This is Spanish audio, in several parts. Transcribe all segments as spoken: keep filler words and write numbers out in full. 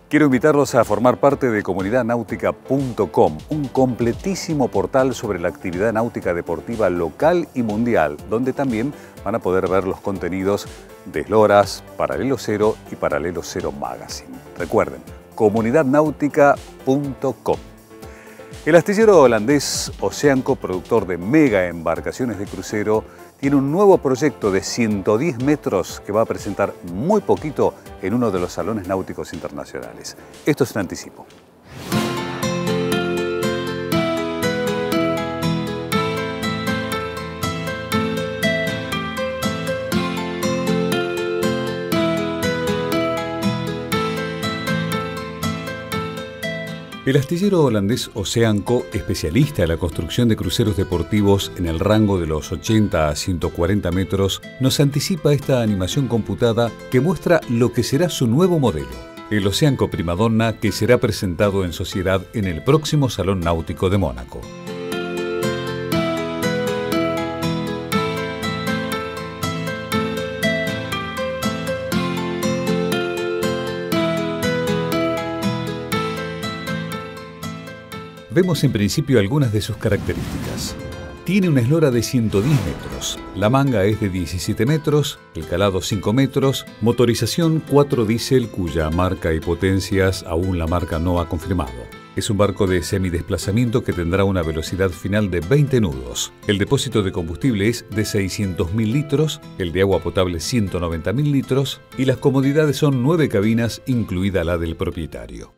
Quiero invitarlos a formar parte de comunidad náutica punto com, un completísimo portal sobre la actividad náutica deportiva local y mundial, donde también van a poder ver los contenidos de Esloras, Paralelo Cero y Paralelo Cero Magazine. Recuerden, comunidad náutica punto com. El astillero holandés Oceanco, productor de mega embarcaciones de crucero, tiene un nuevo proyecto de ciento diez metros que va a presentar muy poquito en uno de los salones náuticos internacionales. Esto es un anticipo. El astillero holandés Oceanco, especialista en la construcción de cruceros deportivos en el rango de los ochenta a ciento cuarenta metros, nos anticipa esta animación computada que muestra lo que será su nuevo modelo, el Oceanco Primadonna, que será presentado en sociedad en el próximo Salón Náutico de Mónaco. Vemos en principio algunas de sus características. Tiene una eslora de ciento diez metros, la manga es de diecisiete metros, el calado cinco metros, motorización cuatro diésel cuya marca y potencias aún la marca no ha confirmado. Es un barco de semidesplazamiento que tendrá una velocidad final de veinte nudos. El depósito de combustible es de seiscientos mil litros, el de agua potable ciento noventa mil litros y las comodidades son nueve cabinas, incluida la del propietario.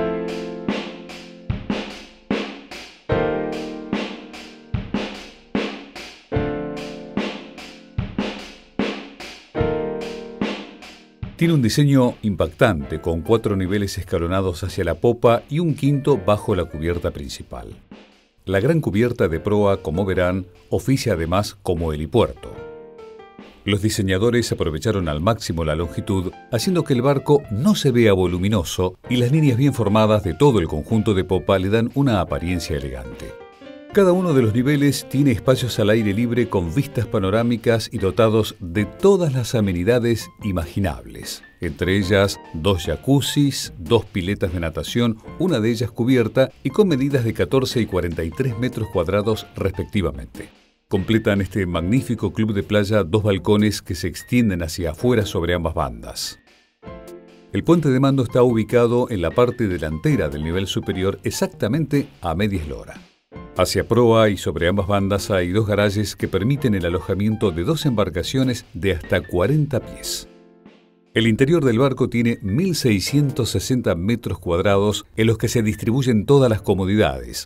Tiene un diseño impactante, con cuatro niveles escalonados hacia la popa y un quinto bajo la cubierta principal. La gran cubierta de proa, como verán, oficia además como helipuerto. Los diseñadores aprovecharon al máximo la longitud, haciendo que el barco no se vea voluminoso y las líneas bien formadas de todo el conjunto de popa le dan una apariencia elegante. Cada uno de los niveles tiene espacios al aire libre con vistas panorámicas y dotados de todas las amenidades imaginables. Entre ellas, dos jacuzzis, dos piletas de natación, una de ellas cubierta y con medidas de catorce y cuarenta y tres metros cuadrados respectivamente. Completan este magnífico club de playa dos balcones que se extienden hacia afuera sobre ambas bandas. El puente de mando está ubicado en la parte delantera del nivel superior, exactamente a media eslora. Hacia proa y sobre ambas bandas hay dos garajes que permiten el alojamiento de dos embarcaciones de hasta cuarenta pies. El interior del barco tiene mil seiscientos sesenta metros cuadrados en los que se distribuyen todas las comodidades.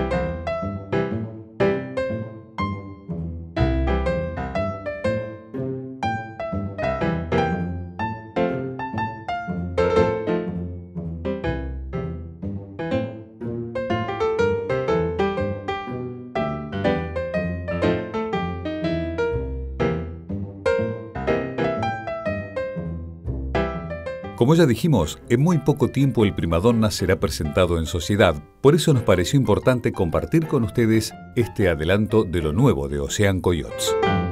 Como ya dijimos, en muy poco tiempo el Primadonna será presentado en sociedad, por eso nos pareció importante compartir con ustedes este adelanto de lo nuevo de Oceanco Yachts.